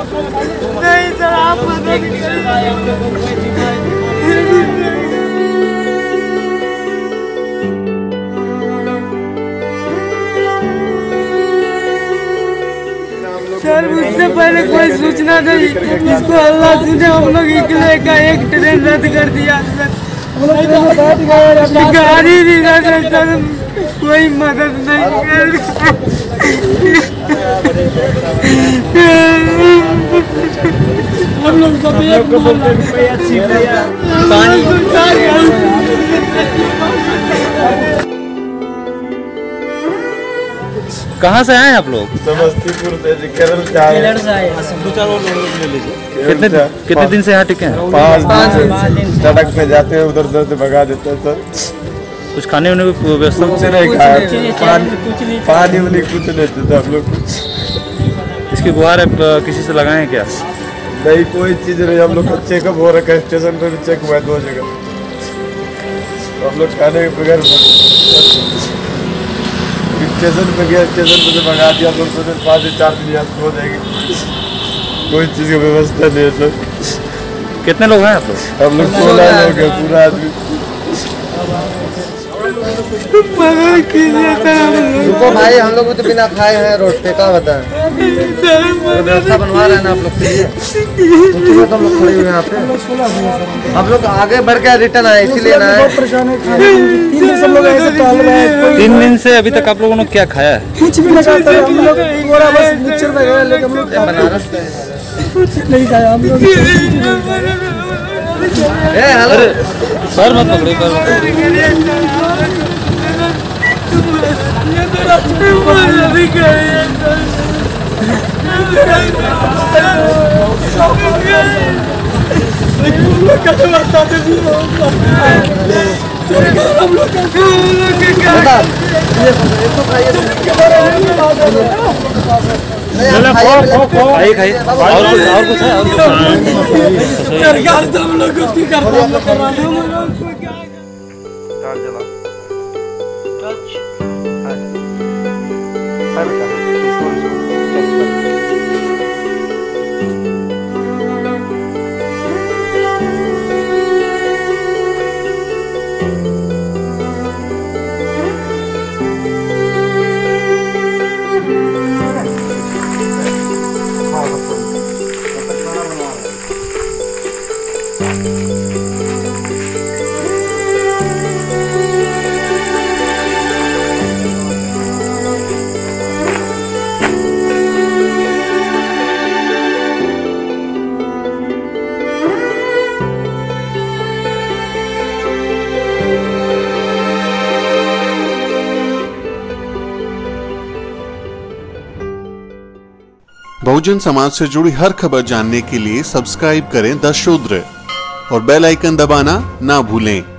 नहीं सर, आप मदद सर, उससे पहले कोई सूचना नहीं, इसको अल्लाह सुने। हम लोग निकले का एक ट्रेन रद्द कर दिया सर, गाड़ी भी रद्द है सर, कोई मदद नहीं कर। हम लोग सब कहाँ से आए आप लोग? समस्तीपुर से, केरल से आए। कितने दिन से यहाँ टिके हैं? 5 दिन। सड़क पे जाते हैं, उधर उधर से भगा देते हैं सर। कुछ खाने वाने की व्यवस्था? कुछ नहीं खाया, पानी वानी कुछ नहीं देते हम लोग। इसकी गुहार आप किसी से लगाए क्या? नहीं, कोई चीज नहीं। हम लोग का चेकअप हो रखा है, स्टेशन पे भी चेक हुआ है 2 जगह। हम लोग खाने के बगैर स्टेशन पे गया, स्टेशन पे से भगा दिया। हम लोग सोचे 5 से 4 दिन यहाँ हो जाएगी। कोई चीज़ की व्यवस्था नहीं है सर। कितने लोग हैं आप लोग? हम लोग 16 लोग हैं, पूरा आदमी। रुको भाई, हम लोग तो बिना खाए हैं रोड पे, क्या बताएं? व्यवस्था बनवा रहे हैं ना आप लोग के लिए, तो हम लोग खड़े हुए हैं यहाँ पे। हम लोग आगे बढ़ के रिटर्न आए, इसीलिए ना 3 दिन से अभी तक आप लोगों ने क्या खाया है? कुछ भी नहीं खाता हम लोग, पूरा बस मिक्सचर वगैरह लेके हम लोग बनारस से कुछ नहीं खाया हम लोग। हेलो सर, मत पकड़िए सर। खाइए खाइए, और कुछ है? सरकार से हम लोग कुछ नहीं करते, हम लोग करवाने बहुजन समाज से जुड़ी हर खबर जानने के लिए सब्सक्राइब करें द शूद्र और बेल आइकन दबाना ना भूलें।